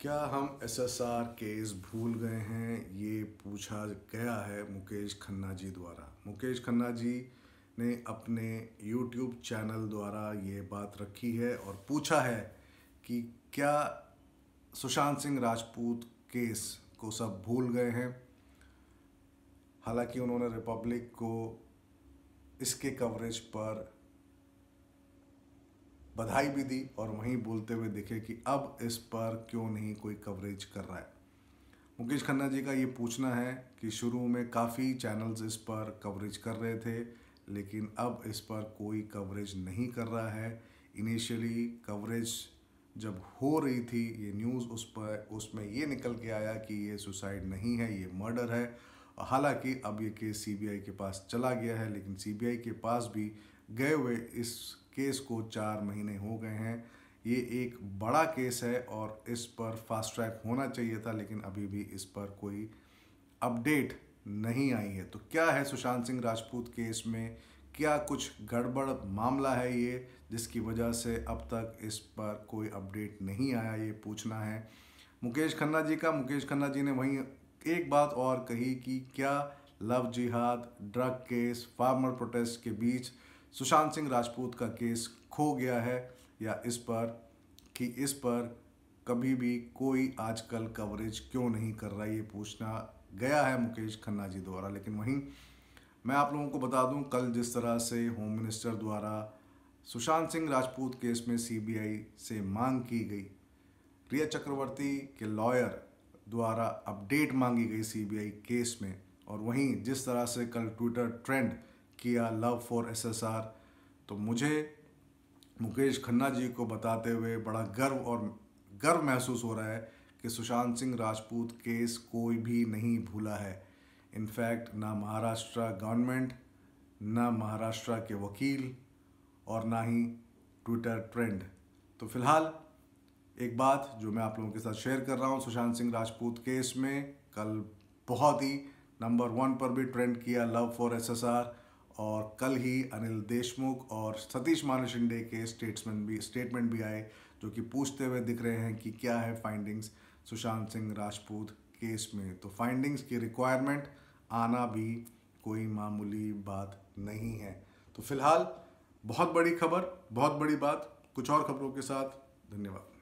क्या हम SSR case भूल गए हैं? ये पूछा गया है मुकेश खन्ना जी द्वारा। मुकेश खन्ना जी ने अपने यूट्यूब चैनल द्वारा ये बात रखी है और पूछा है कि क्या सुशांत सिंह राजपूत केस को सब भूल गए हैं। हालांकि उन्होंने रिपब्लिक को इसके कवरेज पर बधाई भी दी और वहीं बोलते हुए दिखे कि अब इस पर क्यों नहीं कोई कवरेज कर रहा है। मुकेश खन्ना जी का ये पूछना है कि शुरू में काफ़ी चैनल्स इस पर कवरेज कर रहे थे, लेकिन अब इस पर कोई कवरेज नहीं कर रहा है। इनिशियली कवरेज जब हो रही थी ये न्यूज़, उसमें ये निकल के आया कि ये सुसाइड नहीं है, ये मर्डर है। हालांकि अब ये केस सीबीआई के पास चला गया है, लेकिन सीबीआई के पास भी गए हुए इस केस को 4 महीने हो गए हैं। ये एक बड़ा केस है और इस पर फास्ट ट्रैक होना चाहिए था, लेकिन अभी भी इस पर कोई अपडेट नहीं आई है। तो क्या है सुशांत सिंह राजपूत केस में, क्या कुछ गड़बड़ मामला है ये जिसकी वजह से अब तक इस पर कोई अपडेट नहीं आया, ये पूछना है मुकेश खन्ना जी का। मुकेश खन्ना जी ने वहीं एक बात और कही कि क्या लव जिहाद, ड्रग केस, फार्मर प्रोटेस्ट के बीच सुशांत सिंह राजपूत का केस खो गया है, या इस पर कभी भी कोई आजकल कवरेज क्यों नहीं कर रहा है, ये पूछना गया है मुकेश खन्ना जी द्वारा। लेकिन वहीं मैं आप लोगों को बता दूं, कल जिस तरह से होम मिनिस्टर द्वारा सुशांत सिंह राजपूत केस में सीबीआई से मांग की गई, रिया चक्रवर्ती के लॉयर द्वारा अपडेट मांगी गई सीबीआई केस में, और वहीं जिस तरह से कल ट्विटर ट्रेंड किया लव फॉर एसएसआर, तो मुझे मुकेश खन्ना जी को बताते हुए बड़ा गर्व महसूस हो रहा है कि सुशांत सिंह राजपूत केस कोई भी नहीं भूला है। इनफैक्ट ना महाराष्ट्र गवर्नमेंट, ना महाराष्ट्र के वकील और ना ही ट्विटर ट्रेंड। तो फिलहाल एक बात जो मैं आप लोगों के साथ शेयर कर रहा हूँ, सुशांत सिंह राजपूत केस में कल बहुत ही नंबर 1 पर भी ट्रेंड किया लव फॉर एसएसआर, और कल ही अनिल देशमुख और सतीश मानू शिंदे के स्टेटमेंट भी आए, जो कि पूछते हुए दिख रहे हैं कि क्या है फाइंडिंग्स सुशांत सिंह राजपूत केस में। तो फाइंडिंग्स की रिक्वायरमेंट आना भी कोई मामूली बात नहीं है। तो फिलहाल बहुत बड़ी खबर, बहुत बड़ी बात। कुछ और खबरों के साथ धन्यवाद।